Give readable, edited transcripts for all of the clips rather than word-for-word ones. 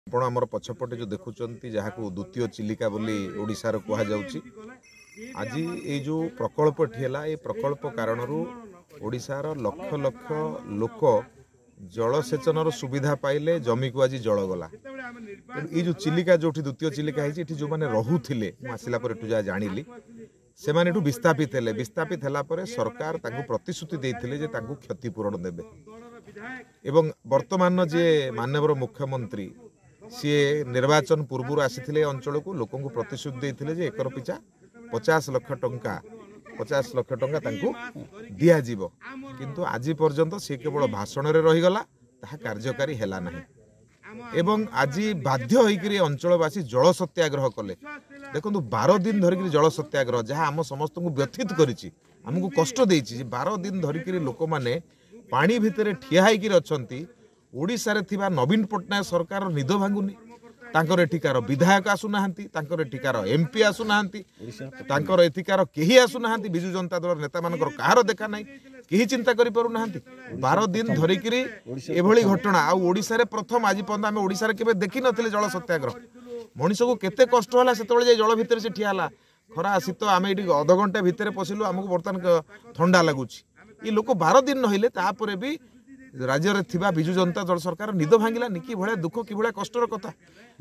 आपण आमर पछपटे जो देखुंत जहाँ को द्वितीय चिलिका बोली ओडिशार कह जाउची आज ये जो प्रकल्प ठेला ये प्रकल्प कारण ओडिशार लक्ष लक्ष लोक जलसेचन सुविधा पाइले जमी को आज जल गला ये जो चिलिका जो द्वितीय चिलिका है जो मैंने रोले आसला जहाँ जानी से माने विस्थापित हेले विस्थापित है सरकार प्रतिश्रुति देते क्षतिपूरण देवे एवं वर्तमान जे माननीय मुख्यमंत्री सी निर्वाचन पूर्व आसी अंचल को लोक प्रतिश्रुति देते जे एकर पिछा 50 लाख टंका दिज्व किंतु आज पर्यंत सी केवल भाषण में रहीगला ताहा कार्यकारी है ना एवं आज बाध्य होकर अंचलवासी जल सत्याग्रह कले देखो 12 दिन धरिक जल सत्याग्रह जहाँ आम समस्त को व्यथित करमको कष्ट देछि 12 दिन धरिक लोक मैंने पानी भितर ठिया होकर ओडिशा रे थिबा नवीन पट्टनायक सरकार निद भांगुनी तांकर एठिकार विधायक आसुना एठिकार एमपी आसुना एठिकार केही आसुना बिजु जनता दल नेता मानकर कहार देखा ना केही चिंता करि पारु नाहंती 12 दिन धरिकी एभली घटना आ ओडिशा रे प्रथम आज पर्यंत आम ओडिशा रे केबे देखि नथिले जल सत्याग्रह मनीष को केते कष्ट होला सेतबेले जे जल भितर से ठिया होला खरा शीत आम ये अध घंटा भितर पशिलु आमको बर्तमान ठंडा लगुच ये लोक 12 दिन नहिले तापरे भी राज्य रे थिबा बिजु जनता दल सरकार निद भांगिलानी कि भले दुख कि भले कष्टर कथा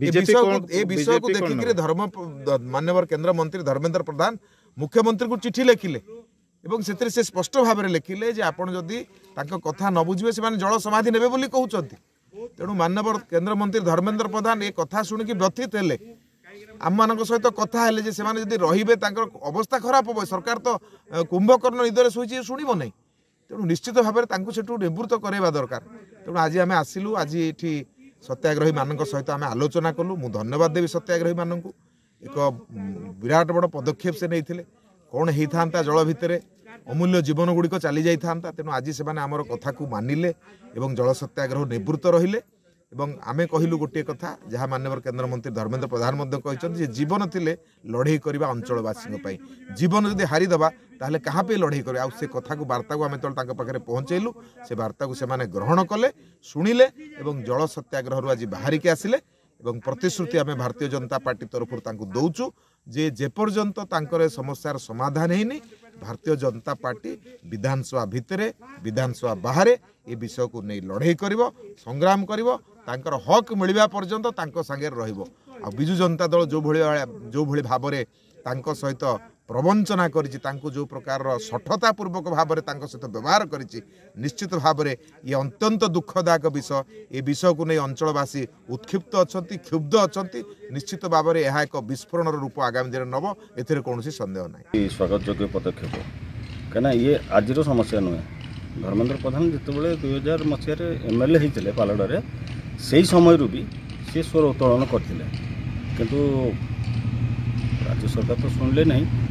ए विषय को देखिक धर्म माननीय केंद्र मंत्री धर्मेंद्र प्रधान मुख्यमंत्री को चिठी लिखिले एवं से स्पष्ट भाव में लिखिले जे आपण जदि तांको कथा न बुझिबे से जल समाधि नेबे बोली कहउचंती तेणु माननीय केंद्र मंत्री धर्मेंद्र प्रधान ये कथा शुणिकी व्यथित हेले आम मान सहित कथा हेले जे सेमाने जदि रहिबे तांकर अवस्था खराब हो सरकार तो कुंभकर्ण निदरे शोची शुणिबो नहीं तेणु निश्चित भाव में सेठू निवृत्त करवा दरकार तेणु आज आम आसिलु आज ये सत्याग्रही मान सहित आम आलोचना कलु मु धन्यवाद देवी सत्याग्रही मानक एक विराट बड़ पदक्षेप से नहीं कौन होता जल भितर अमूल्य जीवन गुड़िक चली जाता तेणु आज से आमर कथा को मानिले एवं जल सत्याग्रह निवृत्त रहिले एवं आमे कहलु गोटे कथा जहाँ माननीय केंद्र मंत्री धर्मेंद्र प्रधान जीवन थिले लड़े करवा अंचलवासी जीवन जदि हारिदबा ताहले कहाँ पे लड़े कर से कथा को वार्ता को आम तो पाखे पहुँचेलु से वार्ता को से ग्रहण कले शुणिले एवं जल सत्याग्रह आज बाहरिक आसिले एवं प्रतिश्रुति आम भारतीय जनता पार्टी तरफ दौचु जे पर्यंत तांकर समस्यार समाधान होनी भारतीय जनता पार्टी विधानसभा भितर विधानसभा बाहर ये विषय को नहीं लड़े कर संग्राम कर हक मिलवा पर्यंत तांको संगे रहिबो आ बिजु जनता दल जो भली भाव में तांको सहित प्रवंचना करिछि तांको जो प्रकार सठता पूर्वक भाव में तांको सहित व्यवहार करिछि निश्चित भाव में ये अत्यंत दुखदायक विषय ये विषय को नहीं अंचलवासी उत्क्षिप्त अछंती क्षुब्ध अछंती निश्चित भाव में यह एक विस्फोरण रूप आगामी दिन नब एथिरे कोनोसी संदेह नहीं स्वागत योग्य पदक्षेप कहीं ये आज समस्या नुहे धर्मेंद्र प्रधान जितेबाला 2000 मसीह एमएलए होते पालड़े से समय भी सी स्वर उत्तोलन करते किंतु राज्य सरकार तो शुणिले नहीं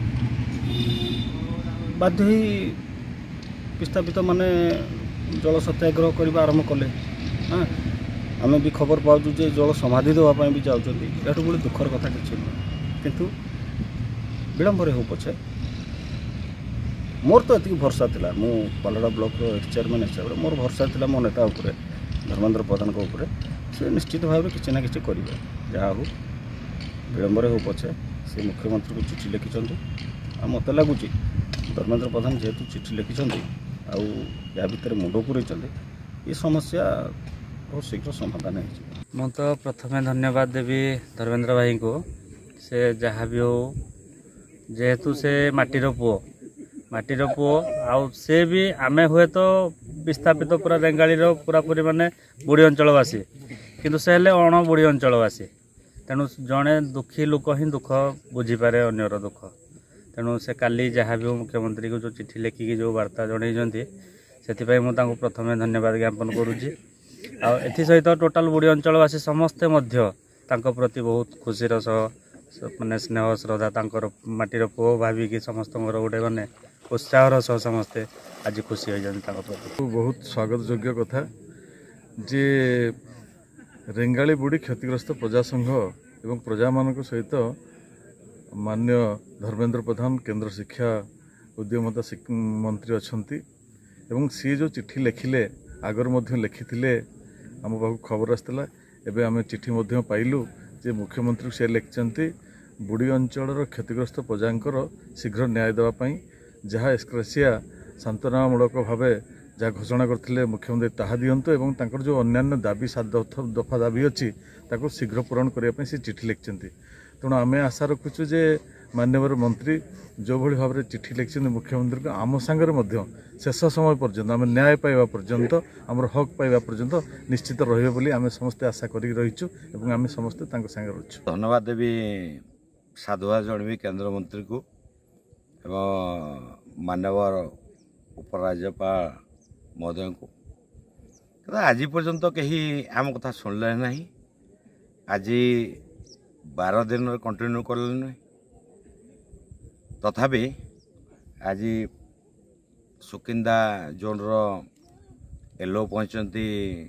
बाध्य ही विस्थापित माने जल सत्याग्रह करने आरंभ कले हाँ आम भी खबर पाऊँ जे जल समाधि देवाई भी जाऊँच यू गोटे दुखर कथा किसी किंतु विलंब हो पछे मोर तो ये भरसा था मु पालड़ा ब्लॉक चेयरमैन हिसाब से मोर भरसा था मो नेता उपरे धर्मेंद्र प्रधान उपरे से निश्चित भाव में किसी ना कि करेंगे जहाँ हो विलंब हो पछे से मुख्यमंत्री को चिठी लिखिं मत लगुच धर्मेंद्र प्रधान जेहेतु चिठी लिखिं या भितर मुंड पूरी ये समस्या बहुत शीघ्र समाधान हो तो प्रथमे धन्यवाद देवी धर्मेंद्र भाई को से जहाँ भी हो जेहेतु से माटीर पुओ आउ से भी आमे हुए तो विस्थापित पूरा रेंगाड़ी पूरापूरी माने बुढ़ी अंचलवासी किंतु से हेले अण बुढ़ी अंचलवासी तेणु जड़े दुखी लोक ही दुख बुझीपारे अन्यर दुख तेणु से काली जहाँ भी मुख्यमंत्री को जो चिठी लिखिकी जो वार्ता जनई से मुझे प्रथमे धन्यवाद ज्ञापन करुच्ची आथित टोटाल बुढ़ी अंचलवासी समस्ते प्रति बहुत खुशीर सह माने स्नेह श्रद्धा तांकर माटीर पुओ भाविकी समस्त गोटे माने उत्साहर सह समस्ते आज खुशी हो प्रति बहुत स्वागत योग्य कथा जे रेंगाली बुढ़ी क्षतिग्रस्त प्रजा संघ एवं प्रजा मान सहित माननीय धर्मेंद्र प्रधान केंद्र शिक्षा उद्यमता मंत्री अच्छा सी जो चिठी लिखिले आगर लिखी आम पाक खबर आसाला एबे आम चिठी मध्य पाइलु जे मुख्यमंत्री से लिखिंट बुड़ी अंचल क्षतिग्रस्त प्रजांकर शीघ्र न्याय देवाई जहाँ एक्सक्रेसिया सांत्वनामूलक भाव जहाँ घोषणा करते मुख्यमंत्री ताहा दिंतु और तांकर जो अन्यान्य दाबी 7 दफा दाबी अच्छी ताको शीघ्र पूरण करने से चिठी लिखिंट। तेणु आम आशा रखुचु जे माननीय मंत्री जो भली भाव में चिठी लिखिंट मुख्यमंत्री को आम सांगे शेष समय पर्यंत आम न्याय पाइबा पर्यंत आमर हक पाइबा पर्यंत निश्चित रहिबे बोली आम समस्ते आशा करी रहिचु एवं आम समस्ते तांको संगे रहिचु। धन्यवाद देवी साधुवाद जनवी केंद्र मंत्री को एवं माननीय उपराज्यपाल महोदय को आज पर्यंत कहीं आम कथा शुणिले ना आज 12 दिन कंटिन्यू कले ना तथापि आज सुकिंदा जोन एलओ पहुंचती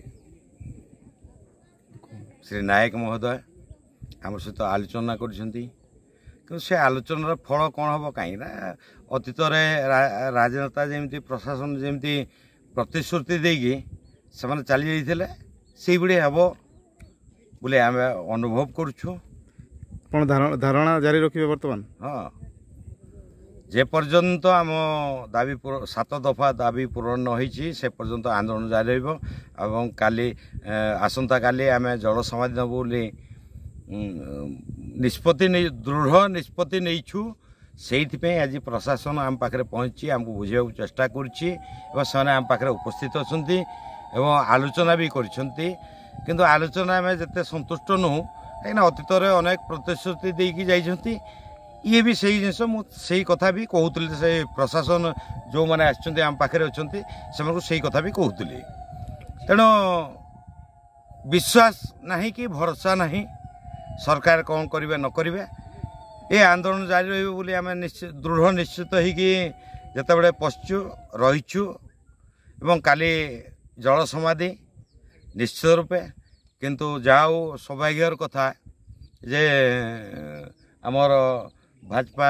श्री नायक महोदय आम सहित आलोचना कर से आलोचनार फल कौन हम कहीं अतीत राजनेता जमी प्रशासन जमी प्रतिश्रुति देकी से चली जाते से हम बोले आम अनुभव करुँ धारणा जारी रखिए वर्तमान। हाँ जे पर्यंत आम दाबी 7 दफा दाबी पूरण न से पर्यंत आंदोलन जारी रहा काली आसंता काली आम जल समाधि नबू बोली निष्पत्ति दृढ़ निष्पत्ति नहीं से आज प्रशासन आम पाखे पहुँची आमको बुझा चेष्टा करम पाखे उपस्थित अच्छा आलोचना भी कर आलोचना आम जिते संतुष्ट नुह कहीं अतीत अनेक प्रतिश्रुति देकी जाइछंती ये भी सही जिनस मुझे कथा भी कहूली से प्रशासन जो मैंने आम पाखे अच्छा से कथा भी कहूली तेणु विश्वास नहीं कि भरोसा नहीं सरकार कौन करेंगे न करेंगे ये आंदोलन जारी रही आम दृढ़ निश्चित होते पशु रहीचु एवं काली जल समाधि निश्चित रूपे किंतु जाओ सौभाग्यर कथा जे आमर भाजपा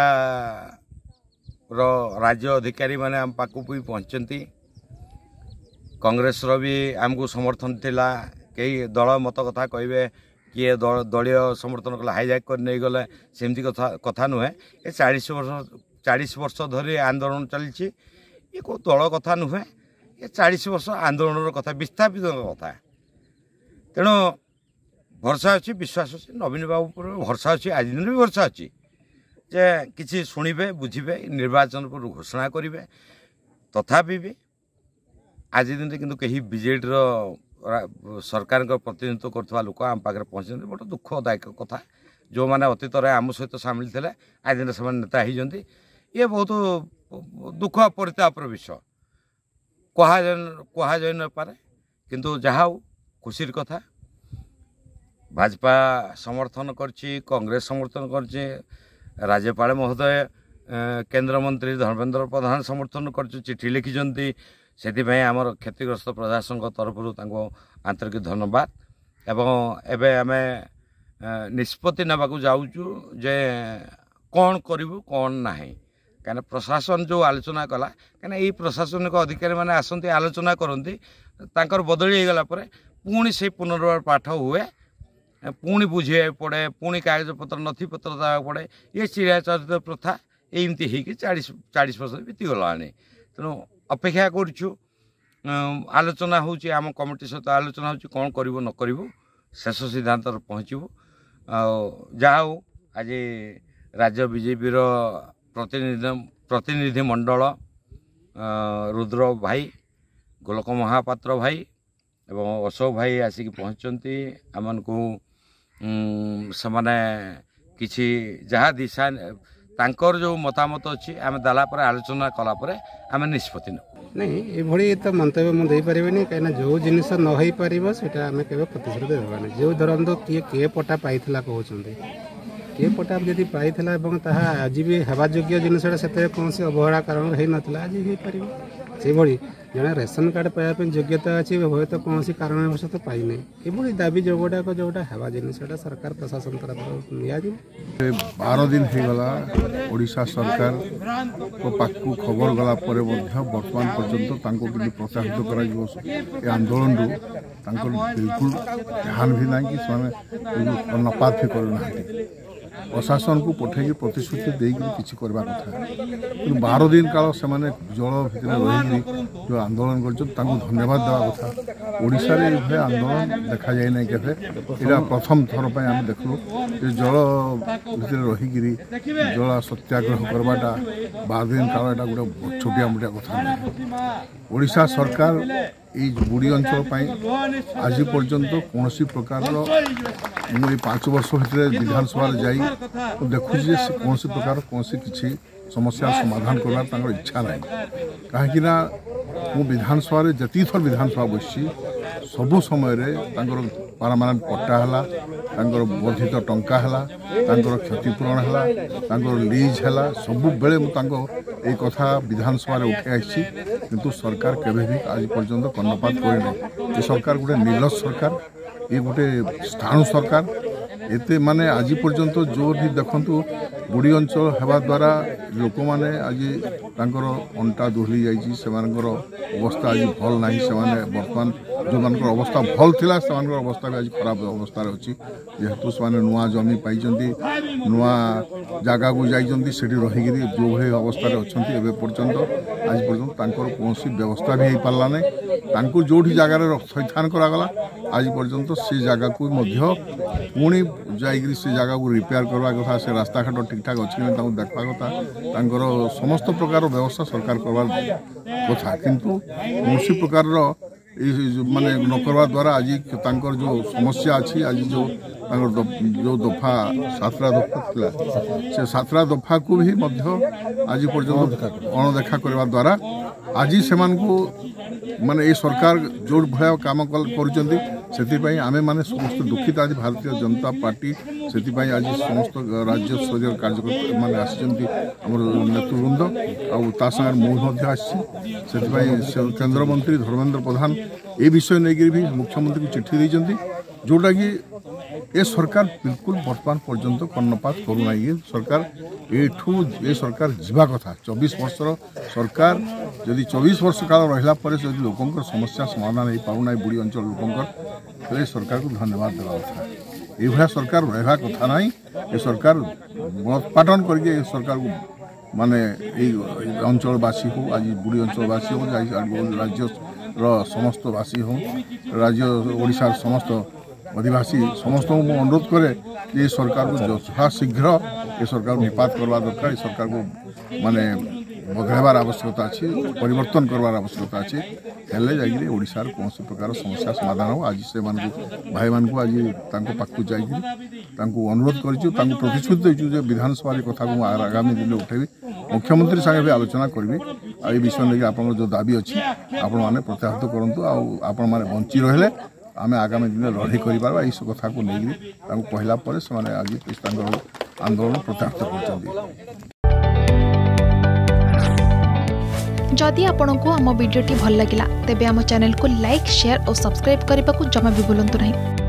राज्य अधिकारी माने आम पाखु भी पहुँचती कांग्रेस भी आमको समर्थन थिला कई दल मत कथा कहे किए दलीय समर्थन कला हाईजैक कर नहीं गले सेमती कथा नुहे ये 40 वर्ष धरी आंदोलन चली ये को दल कथा नुहे ये 40 वर्ष आंदोलन कथा विस्थापित कथा तेणु भरोसा अच्छी विश्वास अच्छी नवीन बाबू पर भरोसा अच्छी आज दिन भी भरोसा अच्छी जे किसी शुणे बुझे निर्वाचन पर घोषणा करेंगे तथापि भी आज दिन किंतु कहीं बीजेडी सरकार प्रतिनिधित्व करता लोक आम पाखे पहुँचते बड़ा दुखदायक कथा जो मैंने अतीत आम सहित सामिल थे आज दिन से नेता होती ये बहुत दुख परितापर विषय कह जाई न पारे किंतु जहा खुशी कथा भाजपा समर्थन करछि कांग्रेस समर्थन करछि राज्यपाल महोदय केंद्र मंत्री धर्मेंद्र प्रधान समर्थन कर चिठी लिखिं से आमर क्षतिग्रस्त प्रजा संघ तरफ आंतरिक धन्यवाद एवं एबे आम निष्पत्ति नाकू जाऊँ जे कौन करूँ कौन ना कहीं प्रशासन जो आलोचना कला कहीं यही प्रशासनिक अधिकारी मैंने आसती आलोचना करती बदली गला पुणी से पुनर्बार पाठ हुए पुणी बुझे पड़े पुणी कागजपत्र नथिपत्र देवा पड़े ये चिड़ाचरित प्रथा एमती हो 40 वर्ष बीतीगला तेणु अपेक्षा करूँ आलोचना होम कमिटी सहित आलोचना हो कौन करूँ न करूँ शेष सिद्धांत पहुँचू जहा आज राज्य बीजेपी प्रतिनिधि मंडल रुद्र भाई गोलक महापात्र भाई एवं अशोक भाई आसिक पहुँचती आम को किसी जहाँ दिशा तांकर जो मतामत अच्छी आम देला आलोचना कलापर आम निष्पत्ति नहीं ये तो मंतव्य मुझे पारे कहीं जो जिनस न हो पार से आम के प्रतिश्रुति देवानी जो धरतु किए पट्टा पाई कहते किए पट्टा जब पाई आज भी हवा योग्य जिनसा से कौन अवहेला कारण हो नाला आज हो पार ସେଭଳି ଜଣେ ରେସନ କାର୍ଡ଼ ପାଇବା ପାଇଁ ଯୋଗ୍ୟତା ଅଛି ହୁଏତ କୌଣସି କାରଣବଶତଃ ପାଇନାହିଁ ଏଭଳି ଦାବି ଯୋଉଗୁଡ଼ାକ ଯୋଉଟା ହେବା ଜିନିଷଟା ସରକାର ପ୍ରଶାସନ ତରଫରୁ ନିଆଯିବ। 12 दिन होगला ओडिशा सरकार पाखु खबर गला परे वर्तमान पर्यंत प्रत्याहित कर आंदोलन बिल्कुल ध्यान भी ना कि कर्णपात भी करना प्रशासन को पठे प्रतिश्रुति देकर किसी करवा कथा 12 दिन काल से जल भितर रही जो आंदोलन कर धन्यवाद देवा कथा। ओडिशा रे आंदोलन देखा जाए ना केफे इला प्रथम थर पे हम देखलु जल भितर रही जल सत्याग्रह करवाटा 12 दिन काल एटा गोटे छोटिया मोटिया कथा ओडिशा सरकार ये बुड़ी अंचल आज पर्यंत कौन प्रकार मुझे 5 वर्ष भितर विधानसभा जाई देखुची कौन प्रकार कौन किसी समस्या समाधान करवार इच्छा ना कहीं मु विधानसभा जी थर विधानसभा बसी सबु समय परमानेंट पट्टा है वर्धित टंका है क्षतिपूरण है लीज है सबु बेले मुझे कथा विधानसभा उठे आई किंतु सरकार केवे भी आज पर्यंत कर्णपात करना ये सरकार गोटे निर्लज सरकार ये गोटे स्थाणु सरकार एते माने आज पर्यंत जो भी देखंतु बुड़ी अंचल हेबा द्वारा लोक माने आज तांकर अंटा दुहली जाइछि सेमानकर अवस्था आज भल नाही सेमाने वर्तमान जो मानकर अवस्था भल थिला सेमानकर अवस्था भी आज खराब अवस्था रे अछि जेहेतु सेमाने नुआ जमी पाइजंती नुआ जागा को जाइजंती सेठी रहिगिरी जो भले अवस्था रे अछंती एबे पर्यंत आज पर्यंत तांकर कोनसी व्यवस्था भी हे पाला नै तांको जोठी जागा रे सैथान करा गला आज पर्यंत से जगह को पुणी जाइए से जगह को रिपेयर करवा कथा से रास्ता घाट ठीक ठाक अच्छी देखा कथा समस्त प्रकार व्यवस्था सरकार करवार कथा किंतु कौन प्रकार माने न करवा द्वारा आज जो समस्या अच्छी आज जो दफा 7टा दफा था से 7टा दफा को भी आज पर्यंत अणदेखा करवा द्वारा आज से माने ये सरकार जो भाया काम कर आमे माने समस्त दुखित आज भारतीय जनता पार्टी से आज समस्त राज्य स्तरीय कार्यकर्ता माने आसिचंती हमर नेतृवृंद आसार मुझे केंद्र मंत्री धर्मेंद्र प्रधान ये विषय नहीं भी मुख्यमंत्री को चिट्ठी देते जोटा कि ये सरकार बिल्कुल वर्तमान पर्यंत कर्णपात करूना ये सरकार ये सरकार जीवा कथा 24 वर्षर सरकार जदि 24 वर्ष काल रहा लोकंर समस्या समाधान हो पाऊना बुड़ी अंचल लोकंर तो सरकार को धन्यवाद देवा कथा ये सरकार रहा कथा ना ये सरकार पाटन करके सरकार को माने अंचलवासी हो आज बुड़ी अंचलवासी हो राज्य समस्त वासी हो राज्य ओडिशा समस्त आदिवासी समस्त को अनुरोध करे ये सरकार को यथा शीघ्र ये सरकार को निपात करवा दरकार ये सरकार को माने बदलाइबार आवश्यकता अच्छी परिवर्तन करवार आवश्यकता अच्छी हेल्ले जाइए ओडिशार कौन प्रकार समस्या समाधान हो आज से भाई मान को आज पाखु जाइए अनुरोध कर प्रतिश्रुति देचु विधानसभा कथा को आगामी दिन उठेबी मुख्यमंत्री संगे भी आलोचना करी आ विषय नहीं आप जो दाबी अच्छी आपण मैंने प्रत्याहृत करूँ आपण मैंने बंची रहिले आमे आगामी दिन लड़ाई करा इस कथा को लेकिन कहला से आज आंदोलन प्रत्याहृत कर। जदि आपंक आम भिडी भल लगा तेब आम चैनल को लाइक शेयर और सब्सक्राइब करने को जमा भी भूलु नहीं।